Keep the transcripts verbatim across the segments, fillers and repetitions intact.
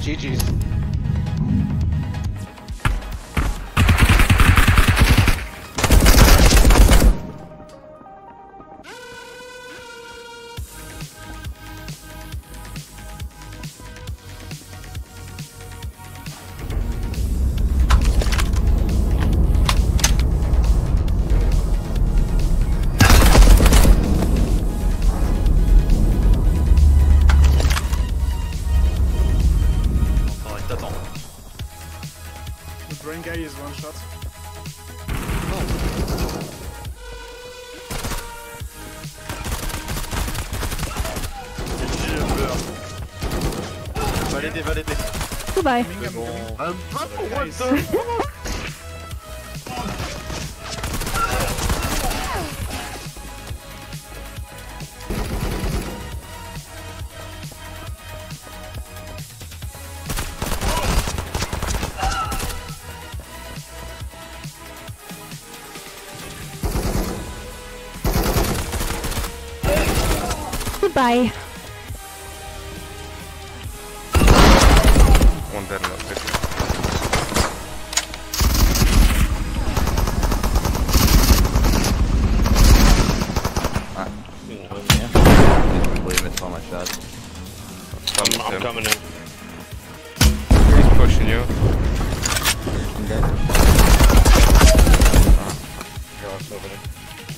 G G's. Winkidd is one shot. Validé, validé. Goodbye. Um, what the Goodbye. One dead and that's it. Ah. Yeah. Completely missed all my shots. I'm, I'm coming in. He's pushing you. I'm dead. You're also over there.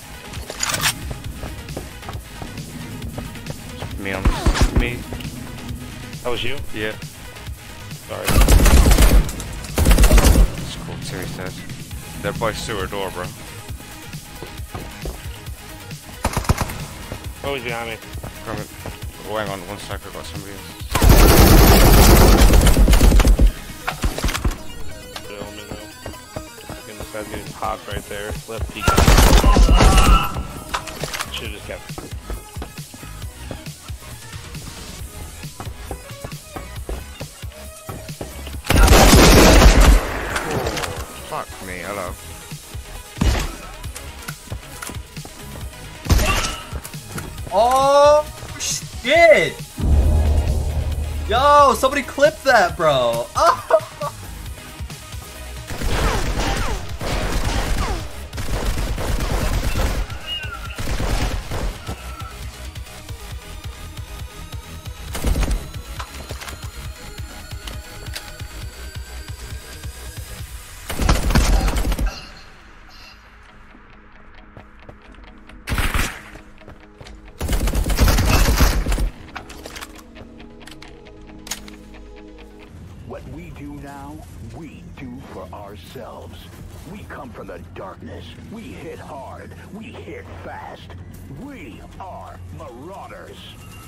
Me on this. Me. That was you? Yeah. Sorry. It's cool. Timmy said. They're by sewer door, bro. Oh, he's behind me. Coming. Oh, hang on one sec. I got somebody else. Kill me though. Fucking this guy's getting popped right there. Left peek. Should've just kept. Fuck me, hello. Oh shit! Yo, somebody clip that, bro. Oh. What we do now, we do for ourselves. We come from the darkness. We hit hard. We hit fast. We are Marauders.